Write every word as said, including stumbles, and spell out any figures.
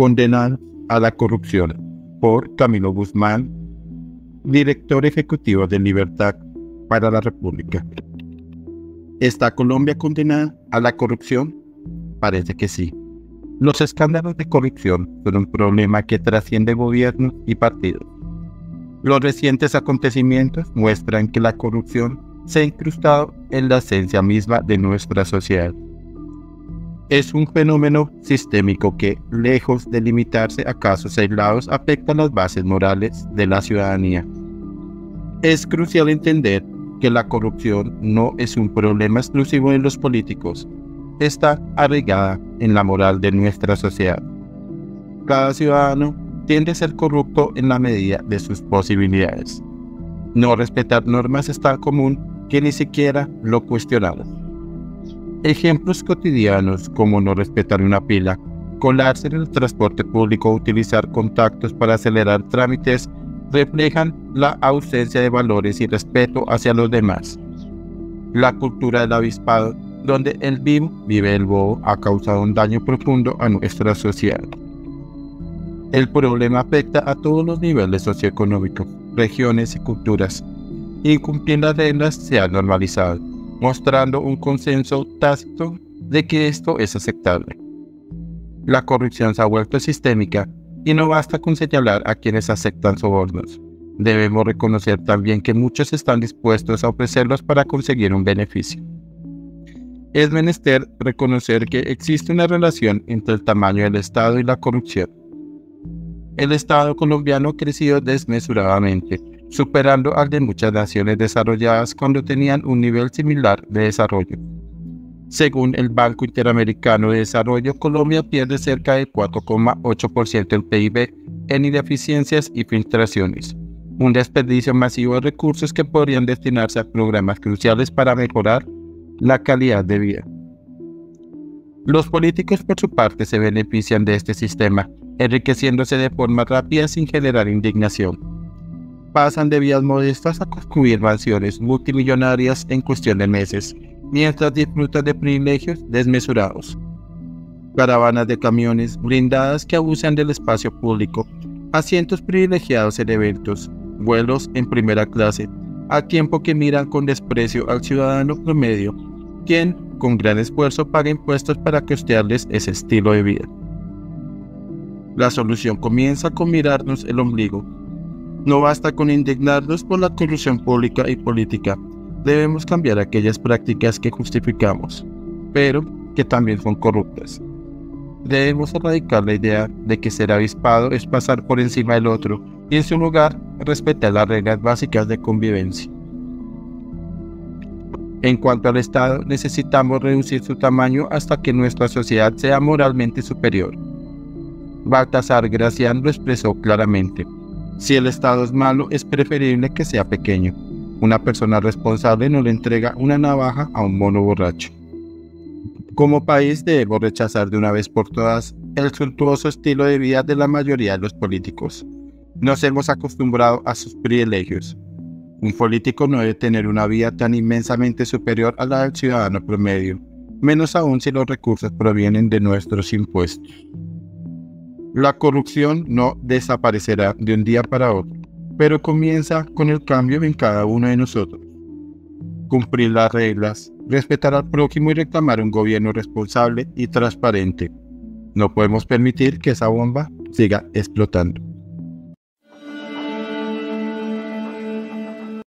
Condenar a la corrupción, por Camilo Guzmán, director ejecutivo de Libertad para la República. ¿Está Colombia condenada a la corrupción? Parece que sí. Los escándalos de corrupción son un problema que trasciende gobiernos y partidos. Los recientes acontecimientos muestran que la corrupción se ha incrustado en la esencia misma de nuestra sociedad. Es un fenómeno sistémico que, lejos de limitarse a casos aislados, afecta las bases morales de la ciudadanía. Es crucial entender que la corrupción no es un problema exclusivo de los políticos, está arraigada en la moral de nuestra sociedad. Cada ciudadano tiende a ser corrupto en la medida de sus posibilidades. No respetar normas es tan común que ni siquiera lo cuestionamos. Ejemplos cotidianos como no respetar una fila, colarse en el transporte público o utilizar contactos para acelerar trámites reflejan la ausencia de valores y respeto hacia los demás. La cultura del avispado, donde el vivo vive el bobo, ha causado un daño profundo a nuestra sociedad. El problema afecta a todos los niveles socioeconómicos, regiones y culturas. Incumplir las reglas se ha normalizado, mostrando un consenso tácito de que esto es aceptable. La corrupción se ha vuelto sistémica y no basta con señalar a quienes aceptan sobornos. Debemos reconocer también que muchos están dispuestos a ofrecerlos para conseguir un beneficio. Es menester reconocer que existe una relación entre el tamaño del Estado y la corrupción. El Estado colombiano ha crecido desmesuradamente, superando al de muchas naciones desarrolladas cuando tenían un nivel similar de desarrollo. Según el Banco Interamericano de Desarrollo, Colombia pierde cerca del cuatro coma ocho por ciento del P I B en ineficiencias y filtraciones, un desperdicio masivo de recursos que podrían destinarse a programas cruciales para mejorar la calidad de vida. Los políticos, por su parte, se benefician de este sistema, enriqueciéndose de forma rápida sin generar indignación. Pasan de vidas modestas a construir mansiones multimillonarias en cuestión de meses, mientras disfrutan de privilegios desmesurados. Caravanas de camiones blindadas que abusan del espacio público, asientos privilegiados en eventos, vuelos en primera clase, al tiempo que miran con desprecio al ciudadano promedio, quien, con gran esfuerzo, paga impuestos para costearles ese estilo de vida. La solución comienza con mirarnos el ombligo. No basta con indignarnos por la corrupción pública y política. Debemos cambiar aquellas prácticas que justificamos, pero que también son corruptas. Debemos erradicar la idea de que ser avispado es pasar por encima del otro y, en su lugar, respetar las reglas básicas de convivencia. En cuanto al Estado, necesitamos reducir su tamaño hasta que nuestra sociedad sea moralmente superior. Baltasar Gracián lo expresó claramente: si el Estado es malo, es preferible que sea pequeño. Una persona responsable no le entrega una navaja a un mono borracho. Como país debemos rechazar de una vez por todas el suntuoso estilo de vida de la mayoría de los políticos. Nos hemos acostumbrado a sus privilegios. Un político no debe tener una vida tan inmensamente superior a la del ciudadano promedio, menos aún si los recursos provienen de nuestros impuestos. La corrupción no desaparecerá de un día para otro, pero comienza con el cambio en cada uno de nosotros. Cumplir las reglas, respetar al prójimo y reclamar un gobierno responsable y transparente. No podemos permitir que esa bomba siga explotando.